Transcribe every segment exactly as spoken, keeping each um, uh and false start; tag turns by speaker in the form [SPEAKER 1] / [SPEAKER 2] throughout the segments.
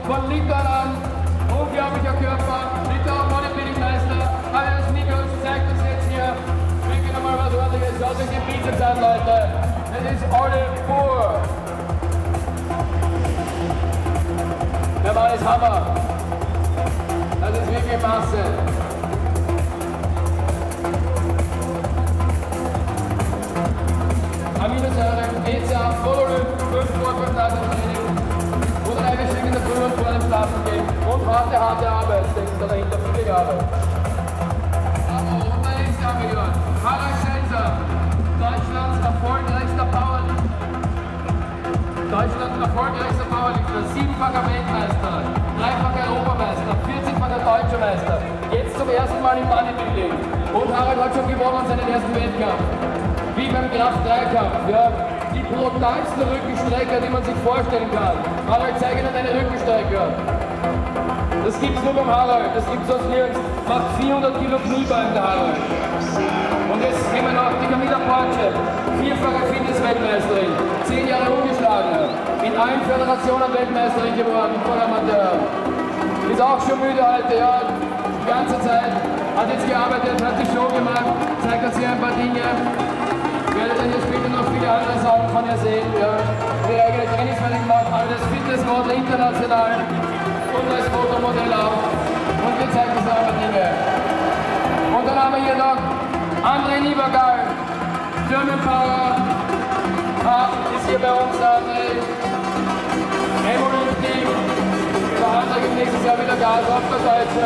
[SPEAKER 1] von Litauen an. Unglaublicher Körper, Litauen Bodybuilding-Meister. Alles Nikos zeigt uns jetzt hier. Wirklich nochmal was ordentliches. Schaut euch den Bizeps an, Leute. Das ist Olimp pur. Der Mann ist Hammer. Das ist wirklich Masse. Aminosäure, E C A, Olimp, fünf vor fünf Training. Oder eine Stück in der Früh und vor dem Schlafen gehen. Und harte, harte Arbeit. Denkst du dahinter viel Arbeit. Aber und mein nächster Million. Harald Schenzer, Deutschlands erfolgreichster Power. Deutschlands erfolgreichster Powerlifter, siebenfacher Weltmeister, dreifacher Europameister, vierzigfacher Deutscher Meister. Jetzt zum ersten Mal im Bodybuilding. Und Harald hat schon gewonnen seinen ersten Wettkampf. Wie beim Kraft-drei-Kampf, ja. Die brutalsten Rückenstrecker, die man sich vorstellen kann. Harald, zeige Ihnen eine Rückenstrecker. Das gibt's nur beim Harald, das gibt's sonst nirgends. Macht vierhundert Kilo Kniebeugen der Harald. Und jetzt nehmen wir noch die Camilla Porce, vierfache Fitness-Weltmeisterin, zehn Jahre ungeschlagen, in allen Föderationen Weltmeisterin geworden, voll Amateur. Ist auch schon müde heute, ja, die ganze Zeit. Hat jetzt gearbeitet, hat die Show gemacht, zeigt uns hier ein paar Dinge. Ich werde dann hier später noch viele andere Sachen von ihr sehen. Ja. Die eigene Trainingsmodell gemacht, alles Fitnessmodel international und als Fotomodell auch. Und wir zeigen uns auch Dinge. Und dann haben wir hier noch André Niebergal, German Power, ah, ist hier bei uns André, im Olimp-Team. Der André gibt nächstes Jahr wieder Gas auf der Deutsche.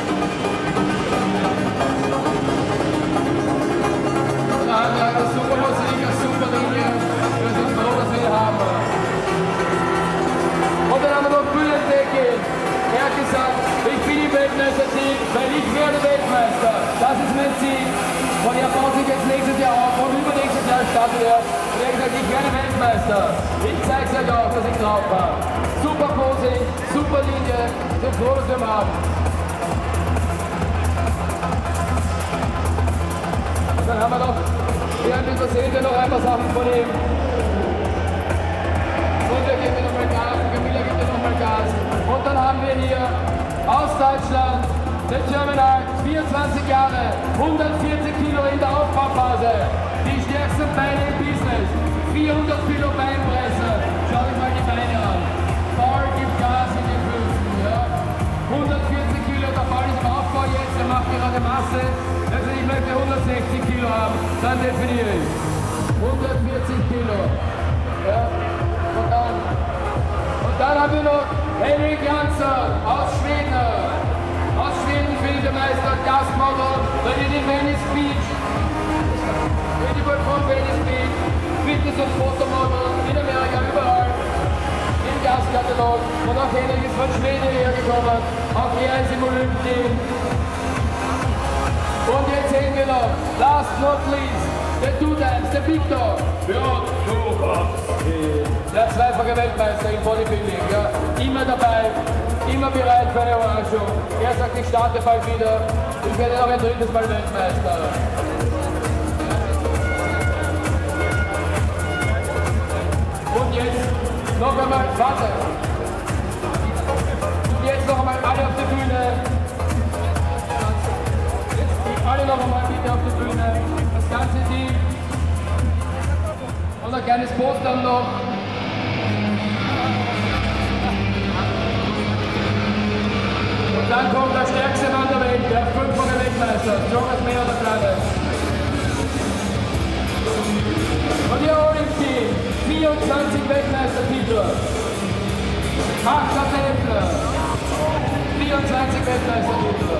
[SPEAKER 1] Der André hat eine super Musik, eine super Linie. Wir sind froh, dass wir ihn haben. Und dann haben wir noch Bühlendecke. Er hat gesagt, ich bin im Weltmeisterteam, weil ich werde Weltmeister. Das ist mein Ziel. Und er baut sich jetzt nächstes Jahr auf und übernächstes Jahr startet er. Und er hat gesagt, ich werde Weltmeister. Ich zeige es euch auch, dass ich drauf habe. Super Posing, super Linie. Ich bin froh, dass wir ihn haben. Und dann haben wir noch, hier ein bisschen sehen wir noch ein paar Sachen von ihm. Und er gibt mir nochmal Gas, Camilla gibt mir nochmal Gas. Und dann haben wir hier aus Deutschland den German Art, vierundzwanzig Jahre, hundertvierzig Kilo in der Aufbauphase, die stärksten Beine im Business, vierhundert Kilo Beinpresse. Schau euch mal die Beine an. Paul gibt Gas in den Füßen. Ja. hundertvierzig Kilo, der Paul ist im Aufbau jetzt, er macht gerade Masse. Also ich möchte hundertsechzig Kilo haben, dann definiere ich. hundertvierzig Kilo. Ja. Und dann, und dann haben wir noch Henrik Jansson aus Schweden. Aus Schweden Bildemeister, Gastmodel, dann in den Venice Beach. Beautiful von Venice Beach. Fitness- und Fotomodel in Amerika, überall. Im Gastkatalog. Und auch Henrik ist von Schweden hergekommen. Auch er ist im Olimp-Team. Und jetzt sehen wir noch, last not least, der Two-Times, der Victor. Ja, der zweifache Weltmeister im Bodybuilding. Ja. Immer dabei, immer bereit für eine Überraschung. Er sagt, ich starte bald wieder. Ich werde noch ein drittes Mal Weltmeister. Und jetzt noch einmal, warte. Und jetzt noch einmal alle auf der Bühne. Alle noch einmal bitte auf der Bühne, das ganze Team. Und ein kleines Poster noch. Und dann kommt der stärkste Mann der Welt, der fünffache Weltmeister, Strongest Man oder Planet. Und ihr Olimp-Team, vierundzwanzig Weltmeistertitel. acht Athleten, vierundzwanzig Weltmeistertitel.